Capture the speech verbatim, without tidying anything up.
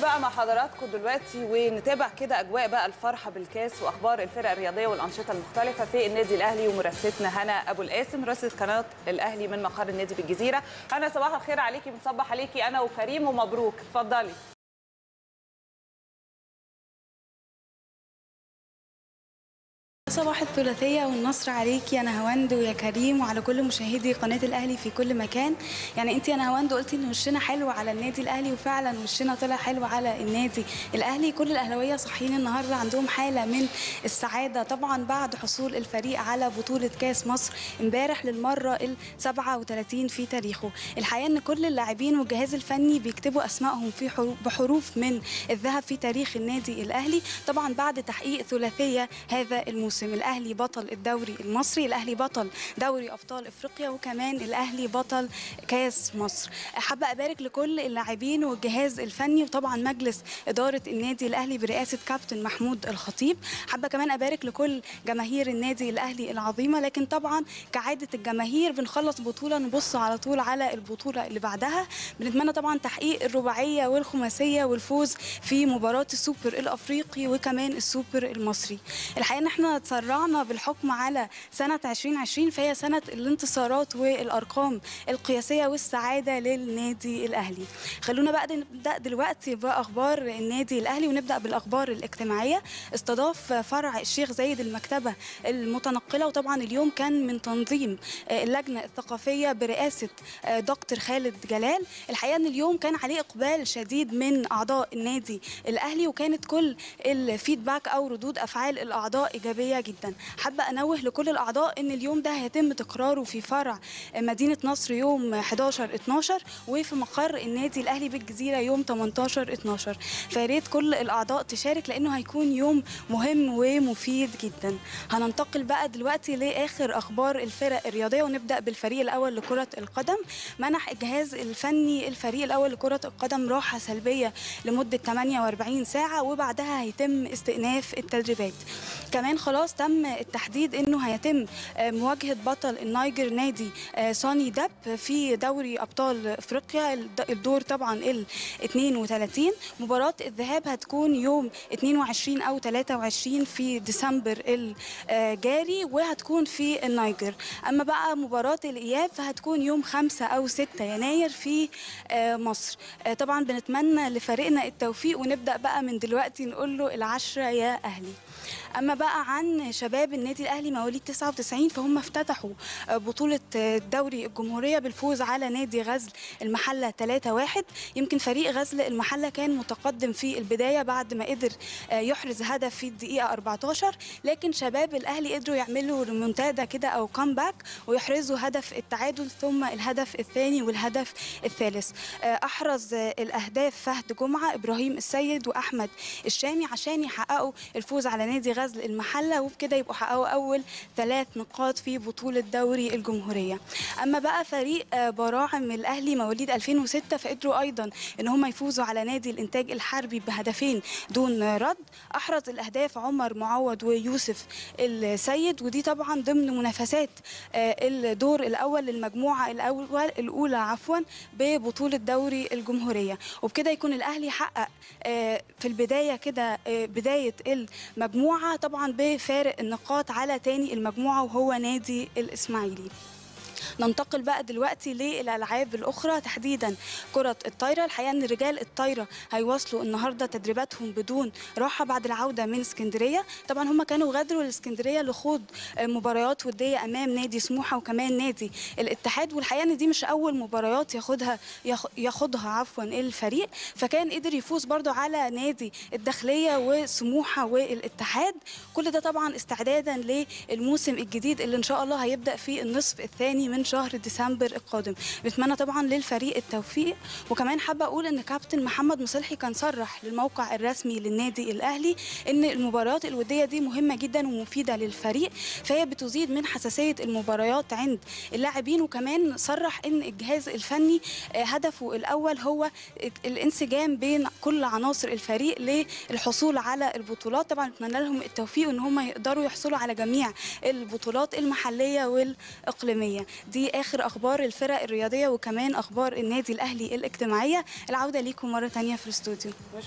بقى مع حضراتكم دلوقتي ونتابع كده اجواء بقى الفرحه بالكاس واخبار الفرق الرياضيه والانشطه المختلفه في النادي الاهلي ومراسلتنا هنا ابو القاسم مراسله قناه الاهلي من مقر النادي بالجزيره. هنا صباح الخير عليكي، بنصبح عليكي انا وكريم ومبروك، اتفضلي. صباح الثلاثية والنصر عليكي انا هوند ويا كريم وعلى كل مشاهدي قناة الاهلي في كل مكان. يعني انت انا هوند قلتي ان وشنا حلو على النادي الاهلي، وفعلا وشنا طلع حلو على النادي الاهلي. كل الاهلاويه صاحيين النهارده عندهم حالة من السعادة طبعا بعد حصول الفريق على بطولة كاس مصر امبارح للمرة ال سبعة وثلاثين في تاريخه. الحقيقة ان كل اللاعبين والجهاز الفني بيكتبوا اسمائهم في حروف بحروف من الذهب في تاريخ النادي الاهلي، طبعا بعد تحقيق ثلاثية هذا الموسم. الاهلي بطل الدوري المصري، الاهلي بطل دوري ابطال افريقيا، وكمان الاهلي بطل كاس مصر. حابه ابارك لكل اللاعبين والجهاز الفني وطبعا مجلس اداره النادي الاهلي برئاسه كابتن محمود الخطيب. حابه كمان ابارك لكل جماهير النادي الاهلي العظيمه، لكن طبعا كعاده الجماهير بنخلص بطوله نبص على طول على البطوله اللي بعدها. بنتمنى طبعا تحقيق الرباعيه والخماسيه والفوز في مباراه السوبر الافريقي وكمان السوبر المصري. الحقيقه ان احنا تسرعنا بالحكم على سنة ألفين وعشرين، فهي سنة الانتصارات والأرقام القياسية والسعادة للنادي الأهلي. خلونا بقى نبدأ دلوقتي بأخبار النادي الأهلي، ونبدأ بالأخبار الاجتماعية. استضاف فرع الشيخ زايد المكتبة المتنقلة، وطبعا اليوم كان من تنظيم اللجنة الثقافية برئاسة دكتور خالد جلال. الحقيقة أن اليوم كان عليه إقبال شديد من أعضاء النادي الأهلي، وكانت كل الفيدباك أو ردود أفعال الأعضاء إيجابية جدا. حابه انوه لكل الاعضاء ان اليوم ده هيتم تكراره في فرع مدينه نصر يوم احداشر اتناشر، وفي مقر النادي الاهلي بالجزيره يوم تمنتاشر اتناشر. فياريت كل الاعضاء تشارك لانه هيكون يوم مهم ومفيد جدا. هننتقل بقى دلوقتي لاخر اخبار الفرق الرياضيه، ونبدا بالفريق الاول لكره القدم. منح الجهاز الفني الفريق الاول لكره القدم راحه سلبيه لمده ثمانية وأربعين ساعه، وبعدها هيتم استئناف التدريبات. كمان خلاص تم التحديد انه هيتم مواجهه بطل النيجر نادي سوني داب في دوري ابطال افريقيا الدور طبعا ال اثنين وثلاثين. مباراه الذهاب هتكون يوم اثنين وعشرين او ثلاثة وعشرين في ديسمبر الجاري، وهتكون في النيجر. اما بقى مباراه الاياب فهتكون يوم خمسة او ستة يناير في مصر. طبعا بنتمنى لفريقنا التوفيق، ونبدا بقى من دلوقتي نقول له العشرة يا اهلي. اما بقى عن شباب النادي الاهلي مواليد تسعة وتسعين، فهم افتتحوا بطوله دوري الجمهوريه بالفوز على نادي غزل المحله ثلاثة واحد. يمكن فريق غزل المحله كان متقدم في البدايه بعد ما قدر يحرز هدف في الدقيقه أربعتاشر، لكن شباب الاهلي قدروا يعملوا ريمونتادا كده او كامباك ويحرزوا هدف التعادل ثم الهدف الثاني والهدف الثالث. احرز الاهداف فهد جمعه، ابراهيم السيد، واحمد الشامي عشان يحققوا الفوز على نادي غزل المحله، وبكده يبقوا حققوا اول ثلاث نقاط في بطوله دوري الجمهوريه. اما بقى فريق براعم الاهلي مواليد ألفين وستة، فقدروا ايضا ان هم يفوزوا على نادي الانتاج الحربي بهدفين دون رد. احرز الاهداف عمر معوض ويوسف السيد، ودي طبعا ضمن منافسات الدور الاول للمجموعه الاول الاولى عفوا ببطوله دوري الجمهوريه. وبكده يكون الاهلي حقق في البدايه كده بدايه المجموعه طبعا بفارق النقاط على تاني المجموعه وهو نادي الاسماعيلي. ننتقل بقى دلوقتي للالعاب الاخرى، تحديدا كره الطايره. الحقيقه ان رجال الطايره هيواصلوا النهارده تدريباتهم بدون راحه بعد العوده من اسكندريه. طبعا هم كانوا غادروا الاسكندريه لخوض مباريات وديه امام نادي سموحه وكمان نادي الاتحاد، والحقيقه ان دي مش اول مباريات ياخدها ياخدها عفوا الفريق، فكان قدر يفوز برضو على نادي الداخليه وسموحه والاتحاد. كل ده طبعا استعدادا للموسم الجديد اللي ان شاء الله هيبدا في النصف الثاني من شهر ديسمبر القادم. بنتمنى طبعا للفريق التوفيق. وكمان حابه اقول ان كابتن محمد مصلحي كان صرح للموقع الرسمي للنادي الاهلي ان المباريات الوديه دي مهمه جدا ومفيده للفريق، فهي بتزيد من حساسيه المباريات عند اللاعبين. وكمان صرح ان الجهاز الفني هدفه الاول هو الانسجام بين كل عناصر الفريق للحصول على البطولات. طبعا نتمنى لهم التوفيق وان هم يقدروا يحصلوا على جميع البطولات المحليه والاقليميه. دي اخر اخبار الفرق الرياضيه وكمان اخبار النادي الاهلي الاجتماعيه. العوده ليكم مره ثانيه في الاستوديو.